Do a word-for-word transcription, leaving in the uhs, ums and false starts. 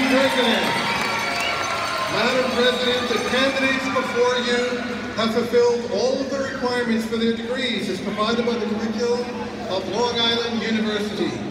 President. Madam President, the candidates before you have fulfilled all of the requirements for their degrees as provided by the curriculum of Long Island University.